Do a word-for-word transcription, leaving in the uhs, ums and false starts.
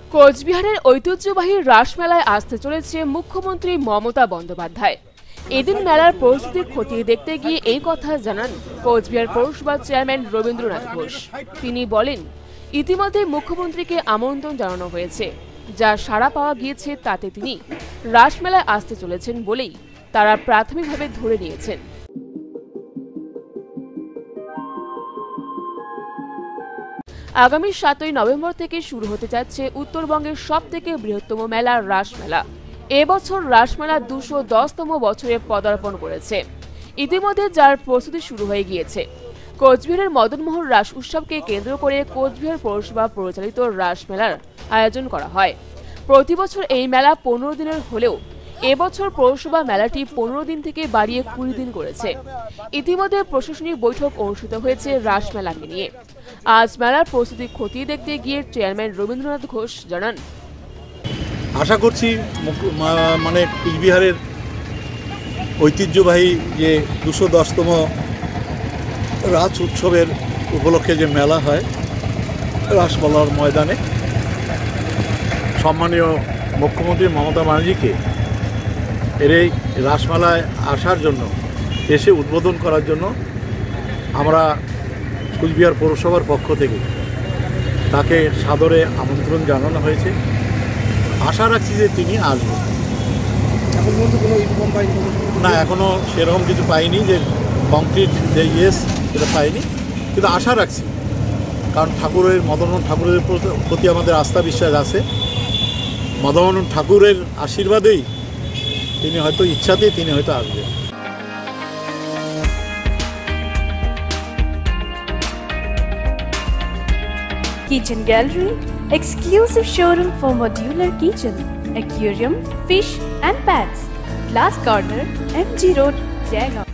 কোচবিহারের ঐতিহ্যবাহী রাসমেলায় আসতে চলেছে মুখ্যমন্ত্রী মমতা বন্দ্যোপাধ্যায়। এদিন মেলার প্রস্তুতি খতিয়ে দেখতে গিয়ে এই কথা জানান কোচবিহার পৌরসভার চেয়ারম্যান রবীন্দ্রনাথ ঘোষ। তিনি বলেন, ইতিমধ্যে মুখ্যমন্ত্রীকে আমন্ত্রণ জানানো হয়েছে, যা সাড়া পাওয়া গিয়েছে তাতে তিনি রাসমেলায় আসতে চলেছেন বলেই তারা প্রাথমিকভাবে ধরে নিয়েছেন। আগামী সাতই নভেম্বর থেকে শুরু হতে যাচ্ছে উত্তরবঙ্গের সব থেকে বৃহত্তম মেলা রাসমেলা। এবছর রাসমেলা দুশো দশতম বছরে পদার্পণ করেছে। ইতিমধ্যে যার প্রস্তুতি শুরু হয়ে গিয়েছে। কোচবিহারের মদনমোহন রাস উৎসবকে কেন্দ্র করে কোচবিহার পৌরসভা পরিচালিত রাসমেলার আয়োজন করা হয়। প্রতি বছর এই মেলা পনেরো দিনের হলেও এবছর পৌরসভা মেলাটি পনেরো দিন থেকে বাড়িয়ে কুড়ি দিন করেছে। ইতিমধ্যে প্রশাসনিক বৈঠক অনুষ্ঠিত হয়েছে রাসমেলাকে নিয়ে। আজ মেলার প্রস্তুতি খতিয়ে দেখতে গিয়ে চেয়ারম্যান রবীন্দ্রনাথ ঘোষ জানান, আশা করছি মানে কুচবিহারের ঐতিহ্যবাহী যে দুশো দশতম রাস উৎসবের উপলক্ষে যে মেলা হয় রাসমেলার ময়দানে, সম্মানীয় মুখ্যমন্ত্রী মমতা ব্যানার্জিকে এর এই রাসমেলায় আসার জন্য, এসে উদ্বোধন করার জন্য আমরা কুচবিহার পৌরসভার পক্ষ থেকে তাকে সাদরে আমন্ত্রণ জানানো হয়েছে। আশা রাখছি যে তিনি আসবেন। এখন পর্যন্ত কোনো ইনফর্ম পাইনি না, এখনও সেরকম কিছু পাইনি যে কংক্রিট যে ইয়েস সেটা পাইনি, কিন্তু আশা রাখছি, কারণ ঠাকুরের মদনমোহন ঠাকুরের প্রতি আমাদের আস্থা বিশ্বাস আছে। মদনমোহন ঠাকুরের আশীর্বাদেই তিনি হয়তো ইচ্ছাতেই তিনি হয়তো আসবেন। Kitchen Gallery, exclusive showroom for modular kitchen, aquarium, fish and pets. Glass Corner, M G Road, Jaigaon.